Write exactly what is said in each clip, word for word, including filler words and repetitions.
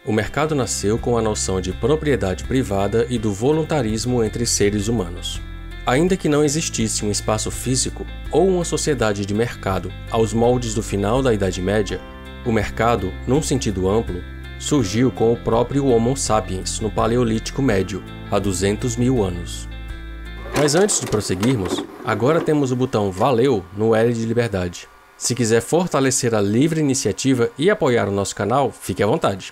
O mercado nasceu com a noção de propriedade privada e do voluntarismo entre seres humanos. Ainda que não existisse um espaço físico ou uma sociedade de mercado aos moldes do final da Idade Média, o mercado, num sentido amplo, surgiu com o próprio Homo sapiens no Paleolítico Médio, há duzentos mil anos. Mas antes de prosseguirmos, agora temos o botão Valeu no L de Liberdade. Se quiser fortalecer a livre iniciativa e apoiar o nosso canal, fique à vontade.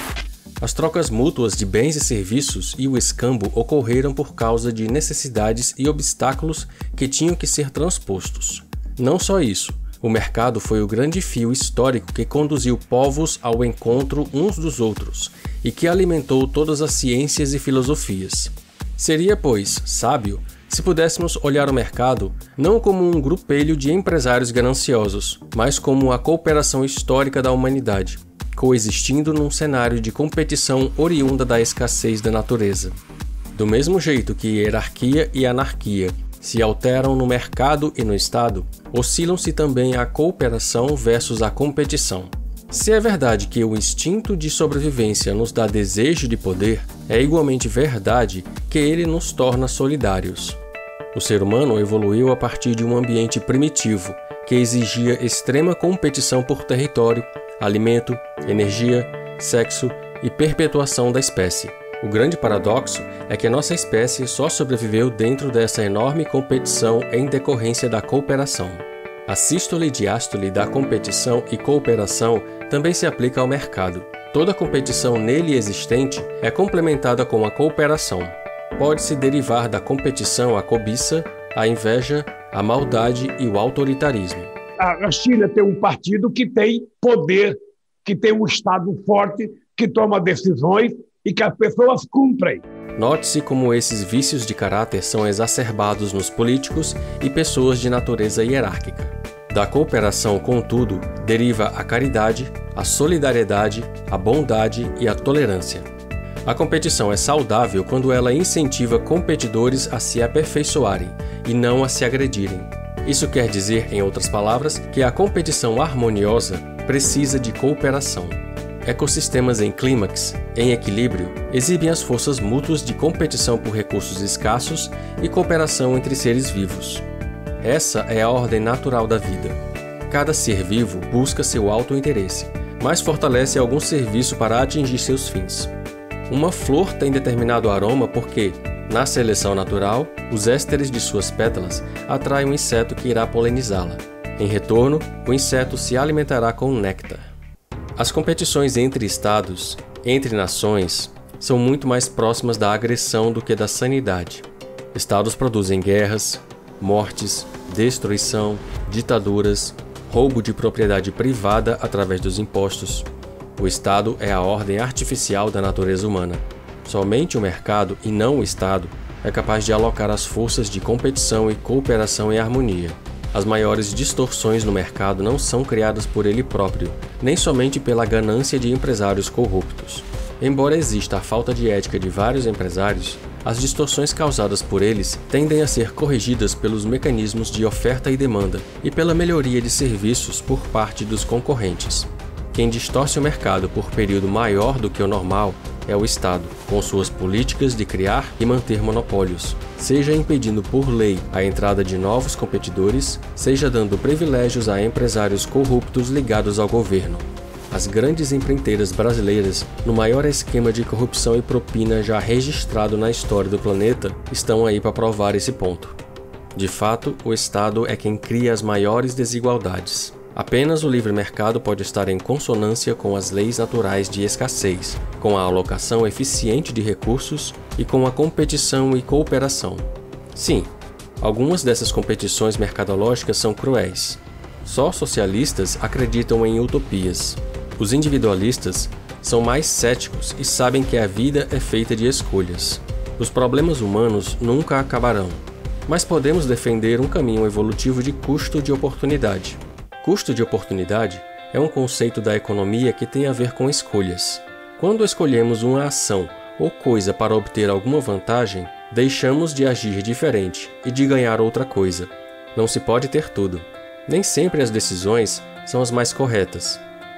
As trocas mútuas de bens e serviços e o escambo ocorreram por causa de necessidades e obstáculos que tinham que ser transpostos. Não só isso, o mercado foi o grande fio histórico que conduziu povos ao encontro uns dos outros e que alimentou todas as ciências e filosofias. Seria, pois, sábio se pudéssemos olhar o mercado não como um grupelho de empresários gananciosos, mas como a cooperação histórica da humanidade, coexistindo num cenário de competição oriunda da escassez da natureza. Do mesmo jeito que hierarquia e anarquia se alteram no mercado e no Estado, oscilam-se também a cooperação versus a competição. Se é verdade que o instinto de sobrevivência nos dá desejo de poder, é igualmente verdade que ele nos torna solidários. O ser humano evoluiu a partir de um ambiente primitivo, que exigia extrema competição por território, alimento, energia, sexo e perpetuação da espécie. O grande paradoxo é que a nossa espécie só sobreviveu dentro dessa enorme competição em decorrência da cooperação. A sístole e diástole da competição e cooperação também se aplica ao mercado. Toda competição nele existente é complementada com a cooperação. Pode-se derivar da competição a cobiça, a inveja, a maldade e o autoritarismo. A China tem um partido que tem poder, que tem um Estado forte, que toma decisões e que as pessoas cumprem. Note-se como esses vícios de caráter são exacerbados nos políticos e pessoas de natureza hierárquica. Da cooperação, contudo, deriva a caridade, a solidariedade, a bondade e a tolerância. A competição é saudável quando ela incentiva competidores a se aperfeiçoarem e não a se agredirem. Isso quer dizer, em outras palavras, que a competição harmoniosa precisa de cooperação. Ecossistemas em clímax, em equilíbrio, exibem as forças mútuas de competição por recursos escassos e cooperação entre seres vivos. Essa é a ordem natural da vida. Cada ser vivo busca seu autointeresse, mas fortalece algum serviço para atingir seus fins. Uma flor tem determinado aroma porque, na seleção natural, os ésteres de suas pétalas atraem um inseto que irá polinizá-la. Em retorno, o inseto se alimentará com néctar. As competições entre estados, entre nações, são muito mais próximas da agressão do que da sanidade. Estados produzem guerras, mortes, destruição, ditaduras, roubo de propriedade privada através dos impostos. O Estado é a ordem artificial da natureza humana. Somente o mercado, e não o Estado, é capaz de alocar as forças de competição e cooperação em harmonia. As maiores distorções no mercado não são criadas por ele próprio, nem somente pela ganância de empresários corruptos. Embora exista a falta de ética de vários empresários, as distorções causadas por eles tendem a ser corrigidas pelos mecanismos de oferta e demanda e pela melhoria de serviços por parte dos concorrentes. Quem distorce o mercado por período maior do que o normal é o Estado, com suas políticas de criar e manter monopólios, seja impedindo por lei a entrada de novos competidores, seja dando privilégios a empresários corruptos ligados ao governo. As grandes empreiteiras brasileiras, no maior esquema de corrupção e propina já registrado na história do planeta, estão aí para provar esse ponto. De fato, o Estado é quem cria as maiores desigualdades. Apenas o livre mercado pode estar em consonância com as leis naturais de escassez, com a alocação eficiente de recursos e com a competição e cooperação. Sim, algumas dessas competições mercadológicas são cruéis. Só socialistas acreditam em utopias. Os individualistas são mais céticos e sabem que a vida é feita de escolhas. Os problemas humanos nunca acabarão, mas podemos defender um caminho evolutivo de custo de oportunidade. Custo de oportunidade é um conceito da economia que tem a ver com escolhas. Quando escolhemos uma ação ou coisa para obter alguma vantagem, deixamos de agir diferente e de ganhar outra coisa. Não se pode ter tudo. Nem sempre as decisões são as mais corretas.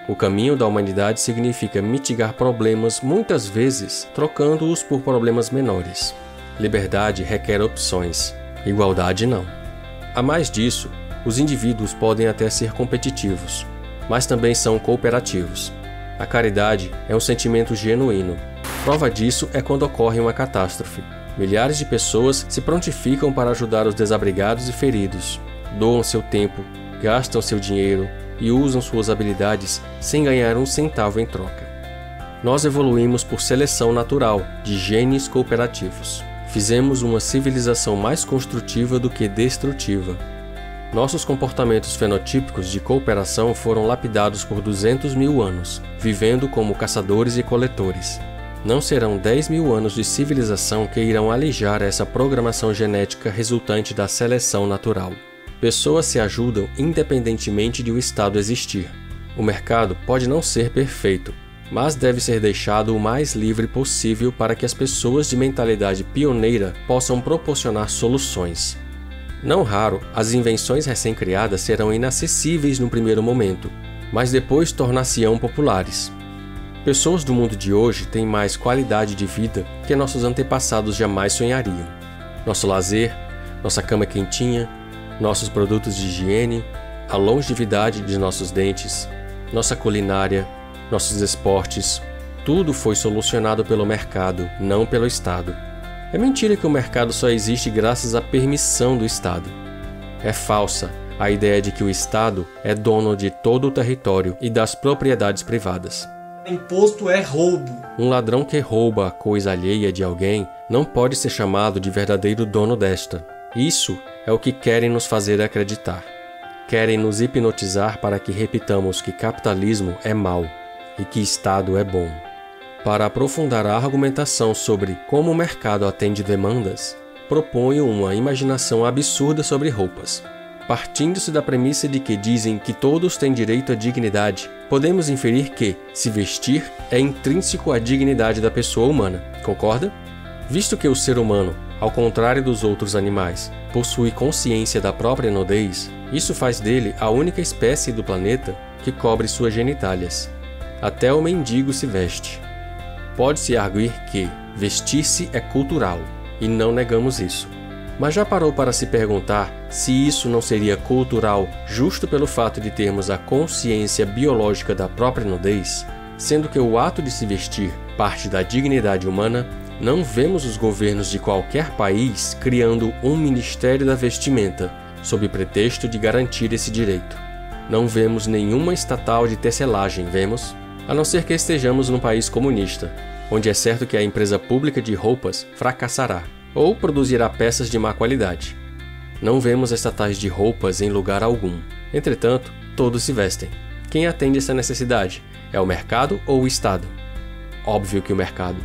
O caminho da humanidade significa mitigar problemas, muitas vezes trocando-os por problemas menores. Liberdade requer opções, igualdade não. A mais disso, os indivíduos podem até ser competitivos, mas também são cooperativos. A caridade é um sentimento genuíno. Prova disso é quando ocorre uma catástrofe. Milhares de pessoas se prontificam para ajudar os desabrigados e feridos, doam seu tempo, gastam seu dinheiro e usam suas habilidades sem ganhar um centavo em troca. Nós evoluímos por seleção natural de genes cooperativos. Fizemos uma civilização mais construtiva do que destrutiva. Nossos comportamentos fenotípicos de cooperação foram lapidados por duzentos mil anos, vivendo como caçadores e coletores. Não serão dez mil anos de civilização que irão alijar essa programação genética resultante da seleção natural. Pessoas se ajudam independentemente de o Estado existir. O mercado pode não ser perfeito, mas deve ser deixado o mais livre possível para que as pessoas de mentalidade pioneira possam proporcionar soluções. Não raro, as invenções recém-criadas serão inacessíveis no primeiro momento, mas depois tornar-se-ão populares. Pessoas do mundo de hoje têm mais qualidade de vida que nossos antepassados jamais sonhariam. Nosso lazer, nossa cama quentinha, nossos produtos de higiene, a longevidade de nossos dentes, nossa culinária, nossos esportes, tudo foi solucionado pelo mercado, não pelo Estado. É mentira que o mercado só existe graças à permissão do Estado. É falsa a ideia de que o Estado é dono de todo o território e das propriedades privadas. Imposto é roubo. Um ladrão que rouba a coisa alheia de alguém não pode ser chamado de verdadeiro dono desta. Isso é o que querem nos fazer acreditar. Querem nos hipnotizar para que repitamos que capitalismo é mau e que Estado é bom. Para aprofundar a argumentação sobre como o mercado atende demandas, proponho uma imaginação absurda sobre roupas. Partindo-se da premissa de que dizem que todos têm direito à dignidade, podemos inferir que se vestir é intrínseco à dignidade da pessoa humana, concorda? Visto que o ser humano, ao contrário dos outros animais, possui consciência da própria nudez, isso faz dele a única espécie do planeta que cobre suas genitálias. Até o mendigo se veste. Pode-se arguir que vestir-se é cultural, e não negamos isso. Mas já parou para se perguntar se isso não seria cultural justo pelo fato de termos a consciência biológica da própria nudez? Sendo que o ato de se vestir parte da dignidade humana, não vemos os governos de qualquer país criando um Ministério da Vestimenta, sob pretexto de garantir esse direito. Não vemos nenhuma estatal de tecelagem, vemos? A não ser que estejamos num país comunista, onde é certo que a empresa pública de roupas fracassará, ou produzirá peças de má qualidade. Não vemos estatais de roupas em lugar algum. Entretanto, todos se vestem. Quem atende essa necessidade? É o mercado ou o Estado? Óbvio que o mercado.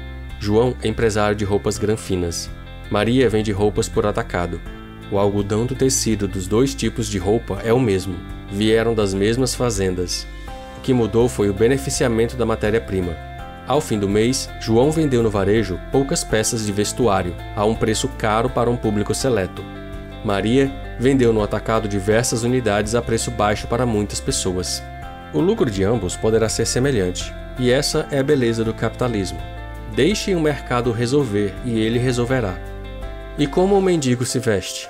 João é empresário de roupas granfinas. Maria vende roupas por atacado. O algodão do tecido dos dois tipos de roupa é o mesmo. Vieram das mesmas fazendas. O que mudou foi o beneficiamento da matéria-prima. Ao fim do mês, João vendeu no varejo poucas peças de vestuário, a um preço caro para um público seleto. Maria vendeu no atacado diversas unidades a preço baixo para muitas pessoas. O lucro de ambos poderá ser semelhante, e essa é a beleza do capitalismo. Deixem o mercado resolver e ele resolverá. E como o mendigo se veste?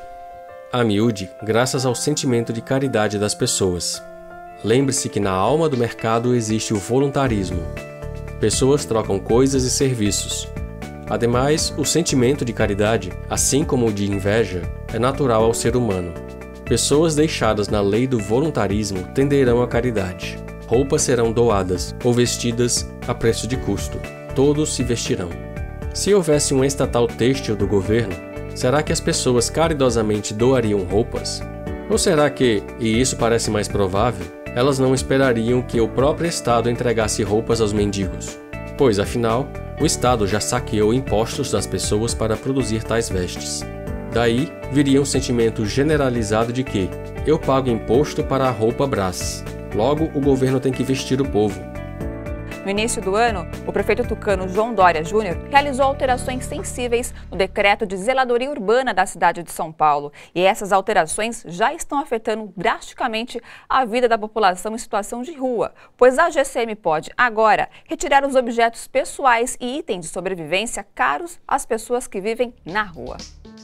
A miúde, graças ao sentimento de caridade das pessoas. Lembre-se que na alma do mercado existe o voluntarismo. Pessoas trocam coisas e serviços. Ademais, o sentimento de caridade, assim como o de inveja, é natural ao ser humano. Pessoas deixadas na lei do voluntarismo tenderão à caridade. Roupas serão doadas ou vestidas a preço de custo. Todos se vestirão. Se houvesse um estatal têxtil do governo, será que as pessoas caridosamente doariam roupas? Ou será que, e isso parece mais provável, elas não esperariam que o próprio Estado entregasse roupas aos mendigos? Pois, afinal, o Estado já saqueou impostos das pessoas para produzir tais vestes. Daí, viria um sentimento generalizado de que eu pago imposto para a roupa Brás. Logo, o governo tem que vestir o povo. No início do ano, o prefeito tucano João Dória Júnior realizou alterações sensíveis no decreto de zeladoria urbana da cidade de São Paulo. E essas alterações já estão afetando drasticamente a vida da população em situação de rua, pois a G C M pode agora retirar os objetos pessoais e itens de sobrevivência caros às pessoas que vivem na rua.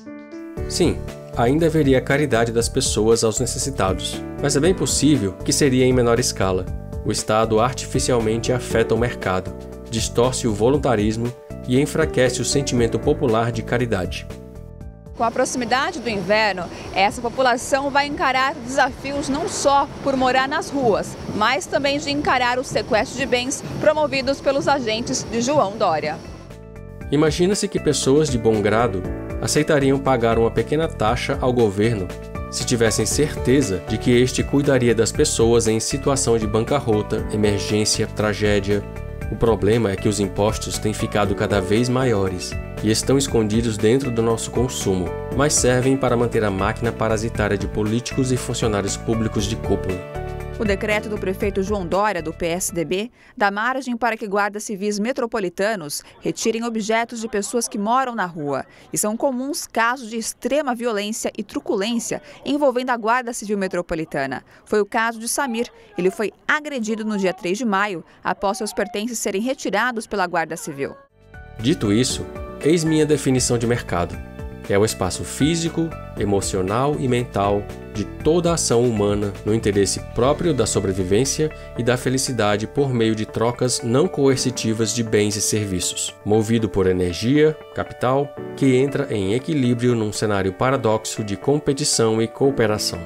Sim, ainda haveria caridade das pessoas aos necessitados, mas é bem possível que seria em menor escala. O Estado artificialmente afeta o mercado, distorce o voluntarismo e enfraquece o sentimento popular de caridade. Com a proximidade do inverno, essa população vai encarar desafios não só por morar nas ruas, mas também de encarar o sequestro de bens promovidos pelos agentes de João Dória. Imagina-se que pessoas de bom grado aceitariam pagar uma pequena taxa ao governo se tivessem certeza de que este cuidaria das pessoas em situação de bancarrota, emergência, tragédia. O problema é que os impostos têm ficado cada vez maiores e estão escondidos dentro do nosso consumo, mas servem para manter a máquina parasitária de políticos e funcionários públicos de cúpula. O decreto do prefeito João Dória, do P S D B, dá margem para que guardas civis metropolitanos retirem objetos de pessoas que moram na rua. E são comuns casos de extrema violência e truculência envolvendo a Guarda Civil Metropolitana. Foi o caso de Samir. Ele foi agredido no dia três de maio, após seus pertences serem retirados pela Guarda Civil. Dito isso, eis minha definição de mercado. É o espaço físico, emocional e mental de toda a ação humana no interesse próprio da sobrevivência e da felicidade por meio de trocas não coercitivas de bens e serviços, movido por energia, capital, que entra em equilíbrio num cenário paradoxo de competição e cooperação.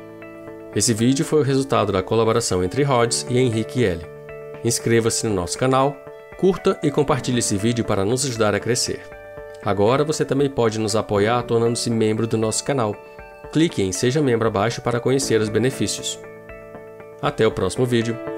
Esse vídeo foi o resultado da colaboração entre Rhodes e Henrique L. Inscreva-se no nosso canal, curta e compartilhe esse vídeo para nos ajudar a crescer. Agora você também pode nos apoiar tornando-se membro do nosso canal. Clique em Seja Membro abaixo para conhecer os benefícios. Até o próximo vídeo.